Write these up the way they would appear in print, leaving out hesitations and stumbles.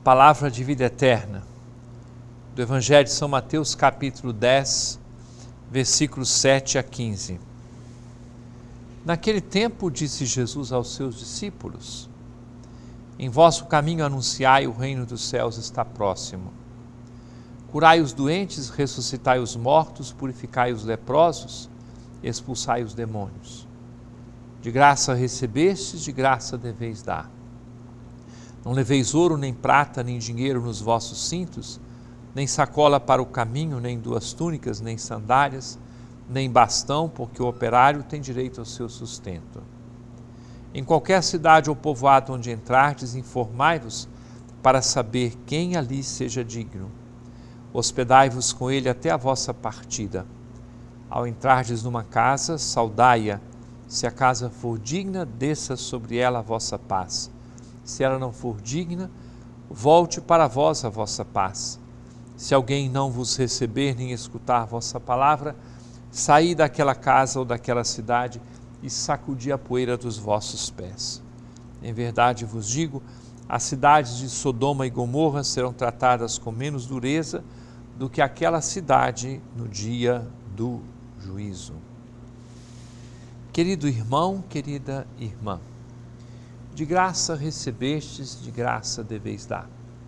Palavra de vida eterna, do Evangelho de São Mateus, capítulo 10, versículos 7 a 15. Naquele tempo disse Jesus aos seus discípulos: em vosso caminho anunciai, o reino dos céus está próximo. Curai os doentes, ressuscitai os mortos, purificai os leprosos, expulsai os demônios. De graça recebestes, de graça deveis dar. Não leveis ouro, nem prata, nem dinheiro nos vossos cintos, nem sacola para o caminho, nem 2 túnicas, nem sandálias, nem bastão, porque o operário tem direito ao seu sustento. Em qualquer cidade ou povoado onde entrardes, informai-vos para saber quem ali seja digno. Hospedai-vos com ele até a vossa partida. Ao entrardes numa casa, saudai-a. Se a casa for digna, desça sobre ela a vossa paz. Se ela não for digna, volte para vós a vossa paz. Se alguém não vos receber nem escutar a vossa palavra, saí daquela casa ou daquela cidade e sacudi a poeira dos vossos pés. Em verdade vos digo, as cidades de Sodoma e Gomorra serão tratadas com menos dureza do que aquela cidade no dia do juízo. Querido irmão, querida irmã, de graça recebestes, de graça deveis dar.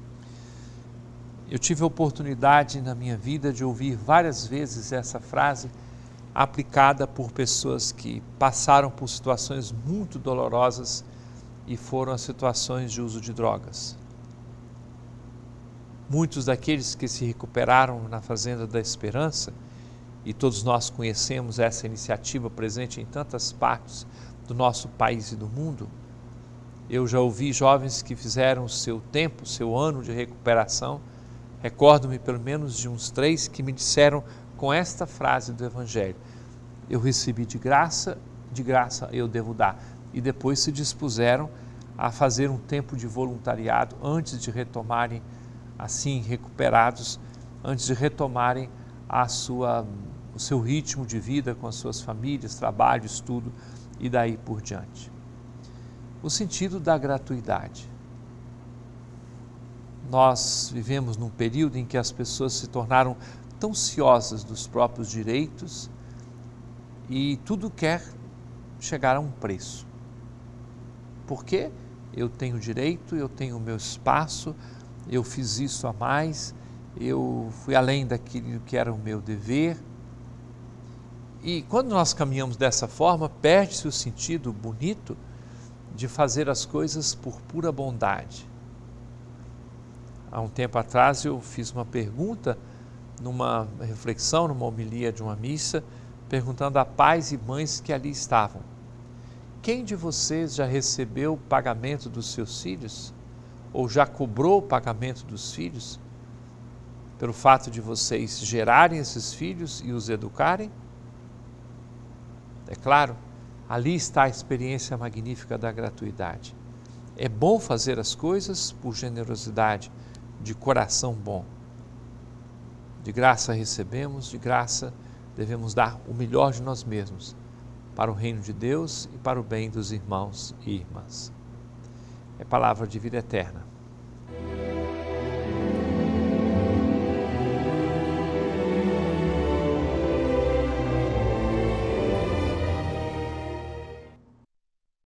Eu tive a oportunidade na minha vida de ouvir várias vezes essa frase aplicada por pessoas que passaram por situações muito dolorosas e foram as situações de uso de drogas. Muitos daqueles que se recuperaram na Fazenda da Esperança, e todos nós conhecemos essa iniciativa presente em tantas partes do nosso país e do mundo. Eu já ouvi jovens que fizeram o seu tempo, seu ano de recuperação. Recordo-me pelo menos de uns 3 que me disseram com esta frase do Evangelho: eu recebi de graça eu devo dar. E depois se dispuseram a fazer um tempo de voluntariado antes de retomarem, assim recuperados, antes de retomarem o seu ritmo de vida com as suas famílias, trabalho, estudo e daí por diante. O sentido da gratuidade. Nós vivemos num período em que as pessoas se tornaram tão ciosas dos próprios direitos e tudo quer chegar a um preço. Porque eu tenho direito, eu tenho o meu espaço, eu fiz isso a mais, eu fui além daquilo que era o meu dever. E quando nós caminhamos dessa forma, perde-se o sentido bonito de fazer as coisas por pura bondade. Há um tempo atrás eu fiz uma pergunta, numa reflexão, numa homilia de uma missa, perguntando a pais e mães que ali estavam: quem de vocês já recebeu o pagamento dos seus filhos? Ou já cobrou o pagamento dos filhos? Pelo fato de vocês gerarem esses filhos e os educarem? É claro, ali está a experiência magnífica da gratuidade. É bom fazer as coisas por generosidade, de coração bom. De graça recebemos, de graça devemos dar o melhor de nós mesmos, para o reino de Deus e para o bem dos irmãos e irmãs. É palavra de vida eterna.